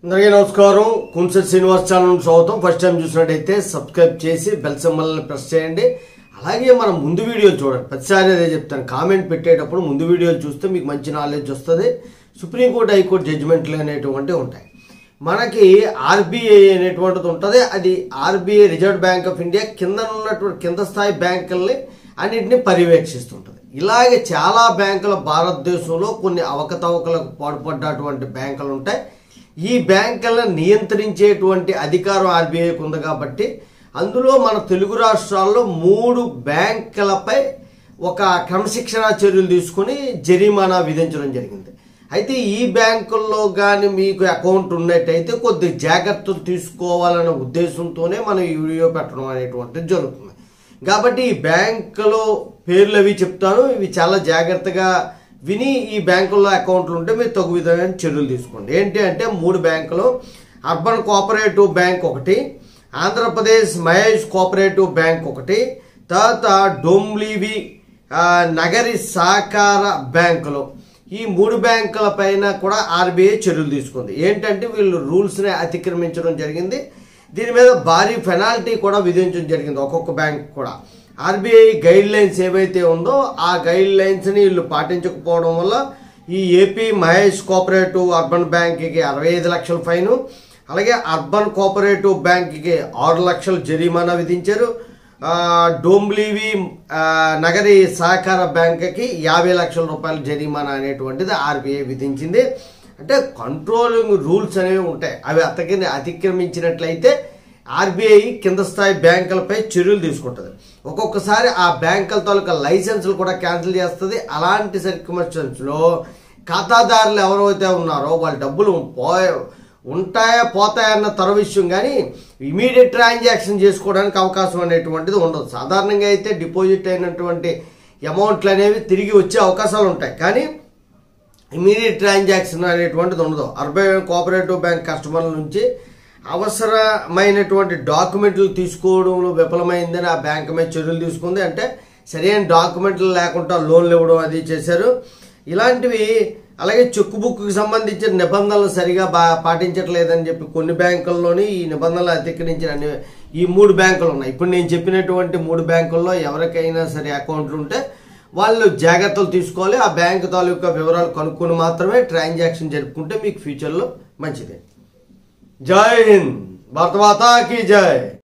అందరికీ నమస్కారం. కుంసెట్ శ్రీనివాస్ ఛానల్ స్వాగతం. ఫస్ట్ టైం చూసినట్టయితే సబ్స్క్రైబ్ చేసి బెల్ సింబల్ ప్రెస్ చేయండి. అలాగే మనం ముందు వీడియోలు చూడండి. ప్రతిసారి అదే చెప్తాను, కామెంట్ పెట్టేటప్పుడు ముందు వీడియోలు చూస్తే మీకు మంచి నాలెడ్జ్ వస్తుంది. సుప్రీంకోర్టు హైకోర్టు జడ్జిమెంట్లు అనేటువంటివి ఉంటాయి. మనకి ఆర్బీఐ అనేటువంటిది ఉంటుంది. అది RBI reserve bank of India కింద ఉన్నటువంటి కింద స్థాయి బ్యాంకుల్ని అన్నింటినీ పర్యవేక్షిస్తుంటుంది. ఇలాగే చాలా బ్యాంకులు భారతదేశంలో కొన్ని అవకతవకలకు పాల్పడ్డటువంటి బ్యాంకులు ఉంటాయి. ఈ బ్యాంకులను నియంత్రించేటువంటి అధికారం ఆర్బీఐకి ఉంది కాబట్టి అందులో మన తెలుగు రాష్ట్రాల్లో 3 బ్యాంకులపై ఒక క్రమశిక్షణా చర్యలు తీసుకుని జరిమానా విధించడం జరిగింది. అయితే ఈ బ్యాంకుల్లో కానీ మీకు అకౌంట్ ఉన్నట్టయితే కొద్ది జాగ్రత్తలు తీసుకోవాలనే ఉద్దేశంతోనే మనం ఈ వీడియో పెట్టడం అనేటువంటిది జరుగుతుంది. కాబట్టి ఈ బ్యాంకులో పేర్లు అవి చెప్తాను, ఇవి చాలా జాగ్రత్తగా విని ఈ బ్యాంకుల్లో అకౌంట్లు ఉంటే మీరు తగు విధమైన చర్యలు తీసుకోండి. ఏంటి అంటే 3 బ్యాంకులు, అర్బన్ కోఆపరేటివ్ బ్యాంక్ ఒకటి, ఆంధ్రప్రదేశ్ మహేష్ కోఆపరేటివ్ బ్యాంక్ ఒకటి, తర్వాత డోంబ్లీవి నగరి సహకార బ్యాంకులు. ఈ 3 బ్యాంకుల పైన కూడా ఆర్బీఐ చర్యలు తీసుకుంది. ఏంటంటే వీళ్ళు రూల్స్ని అతిక్రమించడం జరిగింది. దీని మీద భారీ పెనాల్టీ కూడా విధించడం జరిగింది ఒక్కొక్క బ్యాంక్ కూడా. ఆర్బీఐ గైడ్ లైన్స్ ఏవైతే ఉందో ఆ గైడ్ లైన్స్ని వీళ్ళు పాటించకపోవడం వల్ల ఈ ఏపీ మహేష్ కోఆపరేటివ్ అర్బన్ బ్యాంక్కి 65 లక్షల ఫైను, అలాగే అర్బన్ కోఆపరేటివ్ బ్యాంక్కి 6 లక్షలు జరిమానా విధించారు. డోంబ్లీవి నగరి సహకార బ్యాంక్కి 50 లక్షల రూపాయల జరిమానా అనేటువంటిది ఆర్బీఐ విధించింది. అంటే కంట్రోలింగ్ రూల్స్ అనేవి ఉంటాయి. అవి అతిక్రమించినట్లయితే ఆర్బీఐ కింద స్థాయి బ్యాంకులపై చర్యలు తీసుకుంటుంది. ఒక్కొక్కసారి ఆ బ్యాంకుల తాలూకా లైసెన్సులు కూడా క్యాన్సిల్ చేస్తుంది. అలాంటి సర్కమ్స్టెన్స్లో ఖాతాదారులు ఎవరైతే ఉన్నారో వాళ్ళ డబ్బులు ఉంటాయా పోతాయన్న తర విషయం, కానీ ఇమీడియట్ ట్రాన్సాక్షన్ చేసుకోవడానికి అవకాశం అనేటువంటిది ఉండదు. సాధారణంగా అయితే డిపాజిట్ అయినటువంటి అమౌంట్లు అనేవి తిరిగి వచ్చే అవకాశాలు ఉంటాయి, కానీ ఇమీడియట్ ట్రాన్సాక్షన్ అనేటువంటిది ఉండదు. అర్బన్ కోఆపరేటివ్ బ్యాంక్ కస్టమర్ల నుంచి అవసరమైనటువంటి డాక్యుమెంట్లు తీసుకోవడంలో విఫలమైందని ఆ బ్యాంక్ మీద చర్యలు తీసుకుంది. అంటే సరైన డాక్యుమెంట్లు లేకుండా లోన్లు ఇవ్వడం అది చేశారు. ఇలాంటివి, అలాగే చెక్ బుక్కి సంబంధించిన నిబంధనలు సరిగా పాటించట్లేదని చెప్పి కొన్ని బ్యాంకుల్లోని ఈ నిబంధనలు అతిక్రమించిన ఈ 3 బ్యాంకులు ఉన్నాయి. ఇప్పుడు నేను చెప్పినటువంటి 3 బ్యాంకుల్లో ఎవరికైనా సరే అకౌంట్లు ఉంటే వాళ్ళు జాగ్రత్తలు తీసుకోవాలి. ఆ బ్యాంకు తాలూకా వివరాలు కనుక్కొని మాత్రమే ట్రాన్సాక్షన్ జరుపుకుంటే మీకు ఫ్యూచర్లో మంచిది. జై హింద్, భారత మాతా కీ జై.